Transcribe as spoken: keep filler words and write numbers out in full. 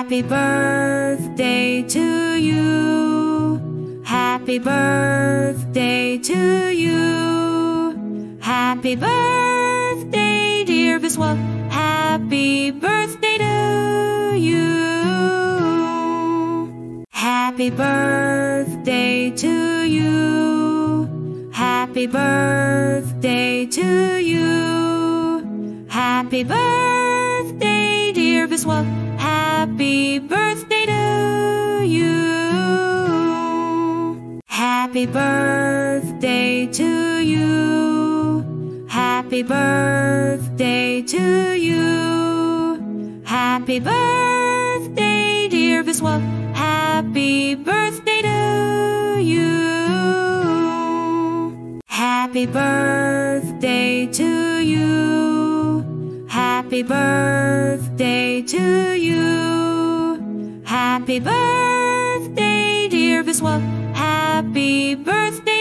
Happy birthday to you. Happy birthday to you. Happy birthday, dear Viswa. Happy birthday to you. Happy birthday to you. Happy birthday to you. Happy birthday, dear Viswa. Happy birthday to you. Happy birthday to you. Happy birthday to you. Happy birthday, dear Viswa. Happy birthday to you. Happy birthday to you. Happy birthday to you. Happy birthday, dear Viswa. Happy birthday.